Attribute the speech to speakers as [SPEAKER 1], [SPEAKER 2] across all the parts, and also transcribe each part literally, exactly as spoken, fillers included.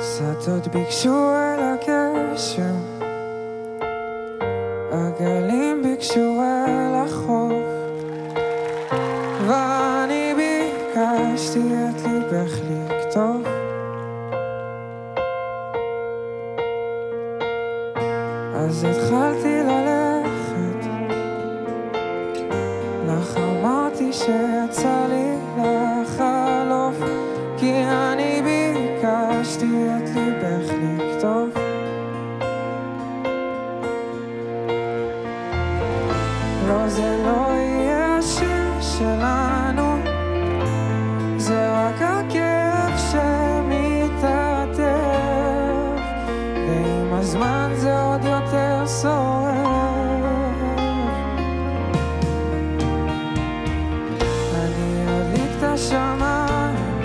[SPEAKER 1] שדות ביקשו אל הגשם, הגלים ביקשו אל החוף, ואני ביקשתי את ליבך לכתוב. אז התחלתי ללכת, לך אמרתי שיצא לי לחלוף, כי אני ביקשתי את ליבך לכתוב. לא, זה לא יהיה השיר שלנו, זה רק הכאב שמתעטף, ועם הזמן זה עוד יותר שורף. אני אדליק את השמיים,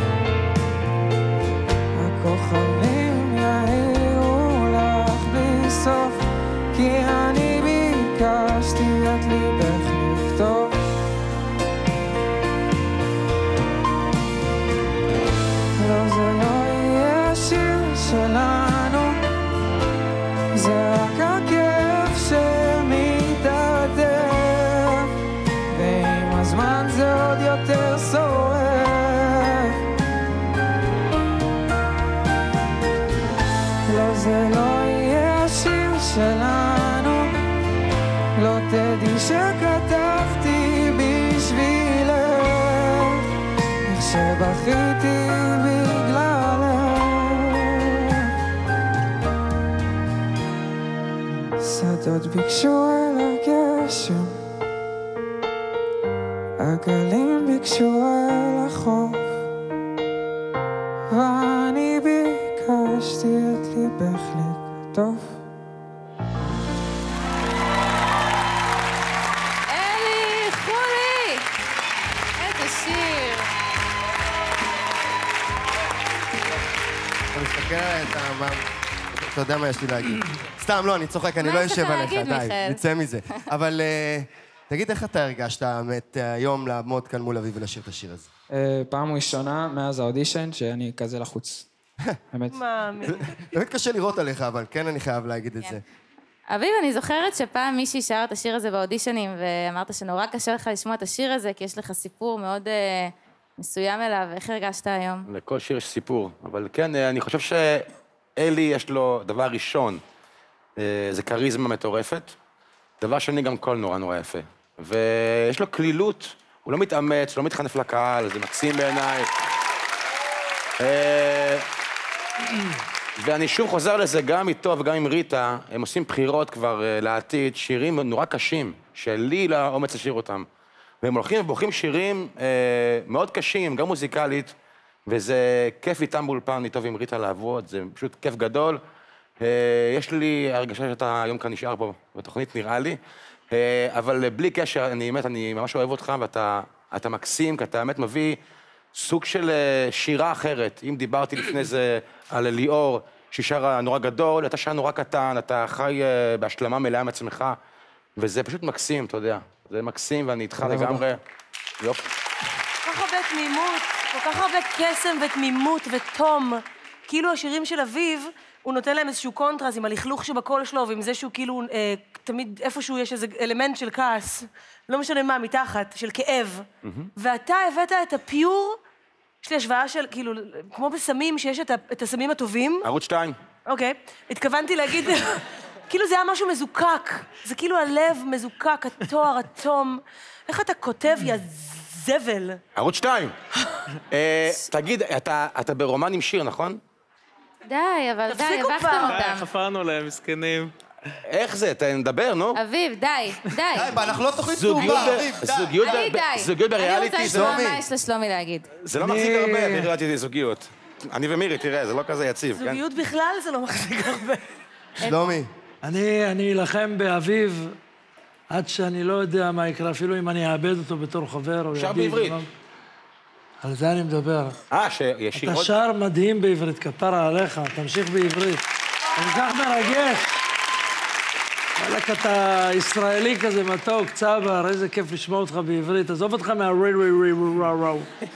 [SPEAKER 1] הכוכבים יאירו לך בלי סוף, כי אני ביקשתי את ליבך לכתוב. לא, זה לא יהיה השיר שלנו, זה רק הכאב שמתעטף, ועם הזמן זה עוד יותר שורף. לא, זה לא יהיה השיר שלנו, לא תדעי שכתבתי בשבילך, איך שבכיתי בגללך. שדות ביקשו אל הגשם, הגלים ביקשו אל החוף, ואני ביקשתי את ליבך לכתוב.
[SPEAKER 2] אלי חולי, איזה שיר.
[SPEAKER 3] אני מסתכל עליי, אתה יודע מה יש לי להגיד. סתם, לא, אני צוחק, אני לא יושב עליך, די, נצא מזה. אבל תגיד, איך אתה הרגשת באמת היום לעמוד כאן מול אביב ולשיר את השיר הזה?
[SPEAKER 1] פעם ראשונה מאז האודישן שאני כזה לחוץ. באמת.
[SPEAKER 3] באמת קשה לראות עליך, אבל כן אני חייב להגיד את זה.
[SPEAKER 2] אביב, אני זוכרת שפעם מישהי שר את השיר הזה באודישנים, ואמרת שנורא קשה לך לשמוע את השיר הזה, כי יש לך סיפור מאוד מסוים אליו. איך הרגשת היום?
[SPEAKER 4] לכל שיר יש סיפור, אבל כן, אני חושב שאלי יש לו דבר ראשון, זה קריזמה מטורפת. דבר שני, גם קול נורא נורא יפה. ויש לו כלילות, הוא לא מתאמץ, לא מתחנף לקהל, זה מקסים בעיניי. ואני שוב חוזר לזה, גם איתו וגם עם ריטה, הם עושים בחירות כבר לעתיד, שירים נורא קשים, שלי לא אומץ לשיר אותם. והם הולכים ובוחרים שירים מאוד קשים, גם מוזיקלית, וזה כיף איתם באולפן, איתו ועם ריטה לעבוד, זה פשוט כיף גדול. יש לי הרגשה שאתה היום כאן נשאר פה בתוכנית, נראה לי, אבל בלי קשר, אני באמת, אני ממש אוהב אותך, ואתה מקסים, כי אתה באמת מביא סוג של שירה אחרת. אם דיברתי לפני זה על ליאור, שהיא שרה נורא גדול, אתה שרה נורא קטן, אתה חי בהשלמה מלאה מעצמך, וזה פשוט מקסים, אתה יודע. זה מקסים, ואני איתך לגמרי. יופי.
[SPEAKER 5] כל כך הרבה תמימות, כל כך הרבה קסם ותמימות ותום. כאילו השירים של אביב, הוא נותן להם איזשהו קונטרס עם הלכלוך שבקול שלו, ועם זה שהוא כאילו, אה, תמיד איפשהו יש איזה אלמנט של כעס, לא משנה מה, מתחת, של כאב. Mm-hmm. ואתה הבאת את הפיור, יש לי השוואה של, כאילו, כמו בסמים, שיש את, ה, את הסמים הטובים.
[SPEAKER 4] ערוץ שתיים.
[SPEAKER 5] אוקיי. התכוונתי להגיד, כאילו זה היה משהו מזוקק. זה כאילו הלב מזוקק, התואר, התום. איך אתה כותב, יא זבל?
[SPEAKER 4] ערוץ שתיים. תגיד, אתה ברומן עם שיר, נכון?
[SPEAKER 2] די, אבל די, הבכתם אותם.
[SPEAKER 6] חפרנו להם, מסכנים.
[SPEAKER 4] איך זה? נדבר, נו.
[SPEAKER 2] אביב, די, די.
[SPEAKER 3] די, אנחנו לא תוכנית צהובה, אביב, די.
[SPEAKER 4] זוגיות בריאליטי.
[SPEAKER 2] אני רוצה לשמוע מה יש לשלומי להגיד.
[SPEAKER 4] זה לא מחזיק הרבה, בריאליטי זוגיות. אני ומירי, תראה, זה לא כזה יציב, כן?
[SPEAKER 5] זוגיות בכלל זה לא מחזיק הרבה.
[SPEAKER 3] שלומי.
[SPEAKER 7] אני אלחם באביב עד שאני לא יודע מה יקרה, אפילו אם אני אאבד אותו בתור חבר.
[SPEAKER 4] שר בעברית.
[SPEAKER 7] על זה אני מדבר.
[SPEAKER 4] אה, שיש
[SPEAKER 7] אתה שר מדהים בעברית, כפרה עליך, תמשיך בעברית. אני כך מרגש. וואלק, אתה ישראלי כזה מתוק, צבר, איזה כיף לשמוע אותך בעברית. עזוב אותך מהרי רי רי רי רי.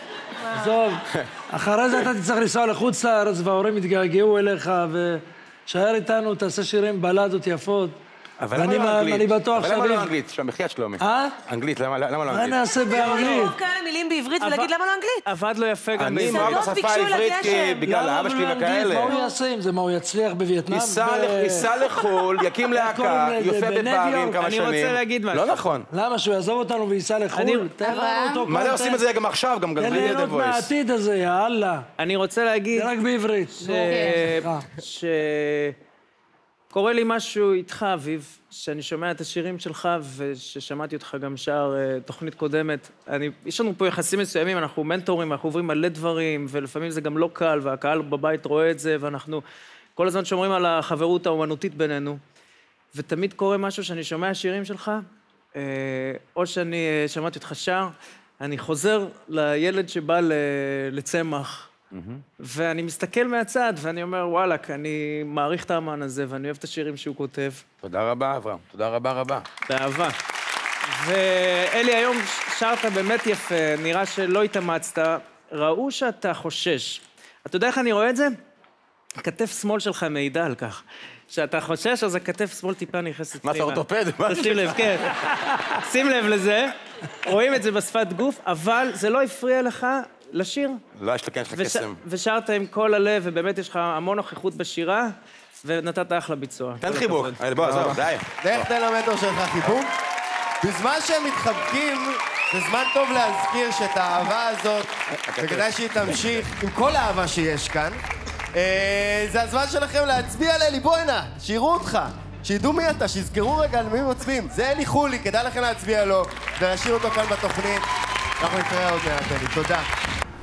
[SPEAKER 7] עזוב, אחרי זה אתה תצטרך לנסוע לחוץ לארץ וההורים יתגעגעו אליך ושאר איתנו, תעשה שירים בלדות יפות.
[SPEAKER 4] אבל למה לא אנגלית?
[SPEAKER 7] אני בטוח
[SPEAKER 4] אבל למה לא אנגלית? שם בחייאת שלומי.
[SPEAKER 7] אה?
[SPEAKER 4] אנגלית, למה לא אנגלית?
[SPEAKER 7] מה נעשה באנגלית?
[SPEAKER 5] לראות כאלה מילים בעברית ולהגיד למה לא אנגלית?
[SPEAKER 6] עבד לו יפה גם
[SPEAKER 4] אני
[SPEAKER 6] בעברית.
[SPEAKER 4] מאוהב בשפה העברית בגלל אבא שלי וכאלה.
[SPEAKER 7] מה הוא יעשה עם זה? מה, הוא יצליח בווייטנאם?
[SPEAKER 4] ייסע לחו"ל, יקים להקה, יופיע בברים כמה שנים.
[SPEAKER 6] אני רוצה להגיד משהו.
[SPEAKER 4] לא נכון.
[SPEAKER 7] למה? שהוא יעזוב אותנו וייסע לחו"ל? תן לנו אותו.
[SPEAKER 4] מה זה עושים את זה גם עכשיו? גם
[SPEAKER 7] תן
[SPEAKER 4] בלי
[SPEAKER 7] ליהנות
[SPEAKER 4] The Voice.
[SPEAKER 7] מהעתיד הזה, יאללה.
[SPEAKER 6] אני רוצה להגיד...
[SPEAKER 7] זה רק בעברית.
[SPEAKER 6] ש... קורה לי משהו איתך, אביב, שאני שומע את השירים שלך, וששמעתי אותך גם שר תוכנית קודמת. אני, יש לנו פה יחסים מסוימים, אנחנו מנטורים, אנחנו עוברים מלא דברים, ולפעמים זה גם לא קל, והקהל בבית רואה את זה, ואנחנו כל הזמן שומרים על החברות האומנותית בינינו. ותמיד קורה משהו שאני שומע שירים שלך, או שאני שמעתי אותך שר, אני חוזר לילד שבא לצמח, ואני מסתכל מהצד, ואני אומר, וואלק, אני מעריך את האמן הזה, ואני אוהב את השירים שהוא כותב.
[SPEAKER 4] תודה רבה, אברהם. תודה רבה רבה.
[SPEAKER 6] באהבה. ואלי, היום שרת באמת יפה, נראה שלא התאמצת, ראו שאתה חושש. אתה יודע איך אני רואה את זה? הכתף שמאל שלך מעידה על כך. שאתה חושש, אז הכתף שמאל טיפה נכנסת פנימה.
[SPEAKER 4] מה, אתה אורתופד?
[SPEAKER 6] שים לב, כן. שים לב לזה, רואים את זה בשפת גוף, אבל זה לא הפריע לך לשיר.
[SPEAKER 4] לא, יש לך קסם.
[SPEAKER 6] ושרת עם כל הלב, ובאמת יש לך המון נוכחות בשירה, ונתת אחלה ביצוע.
[SPEAKER 4] תן חיבוק. בוא, עזוב, די.
[SPEAKER 3] לך תן למנטור שלך חיבוק. בזמן שהם מתחבקים, זה זמן טוב להזכיר שאת האהבה הזאת, וכדאי שהיא תמשיך עם כל האהבה שיש כאן, זה הזמן שלכם להצביע לאלי, בוא הנה, שיראו אותך, שידעו מי אתה, שיזכרו רגע על מי מצביעים. זה אלי חולי, כדאי לכם להצביע לו, ולהשאיר אותו כאן בתוכנית. אנחנו נתראה עוד מעט, אלי. תודה.